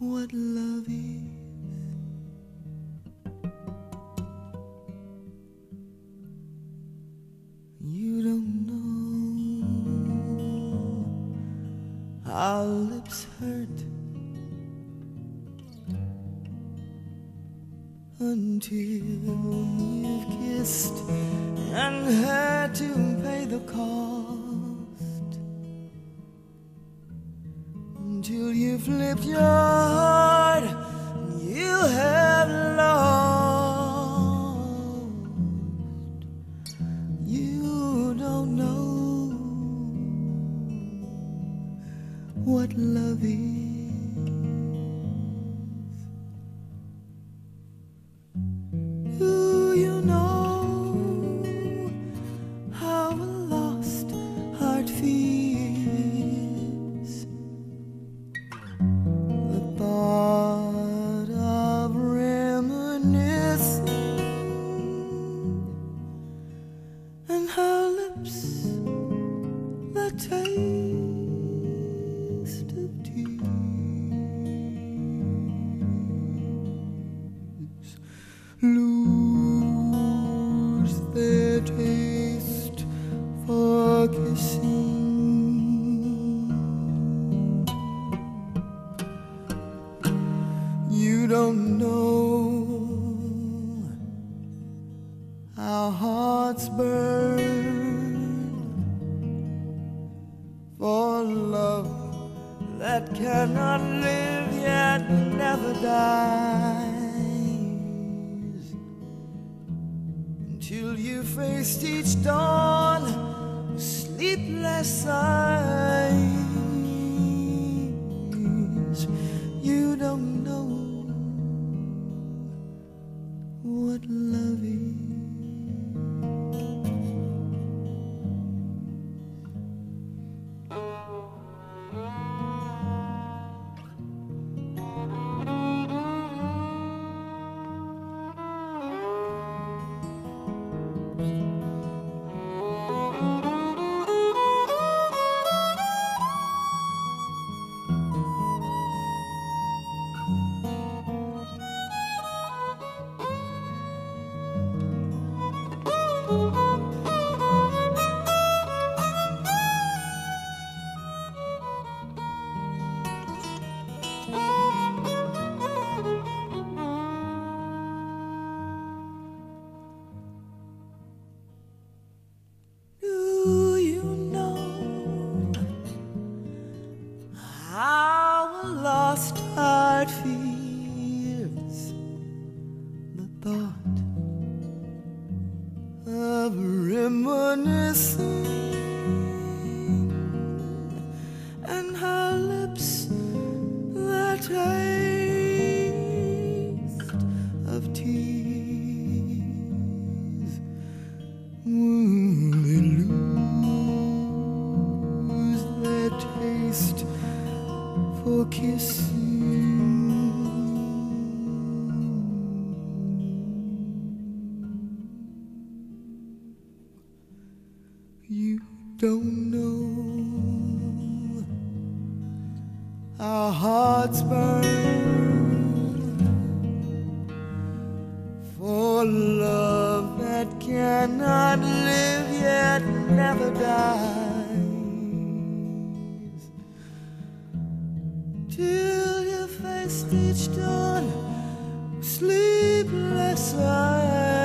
what love is. You don't know how lips hurt until you've kissed and had to pay the cost, until you flipped your heart and you have lost. You don't know what love is. Do you know how a lost heart feels? The thought of reminiscing, and how lips that taste of tears lose their taste for kissing. You don't know how hearts burn for love that cannot live yet never dies, until you faced each dawn with sleepless eyes. You don't know what love is. Do you know how a lost heart feels? The thought of reminiscing, and how lips that taste of tears, they lose their taste for kissing. You don't know our hearts burn for love that cannot live yet never dies, till you faced each dawn with sleepless eyes.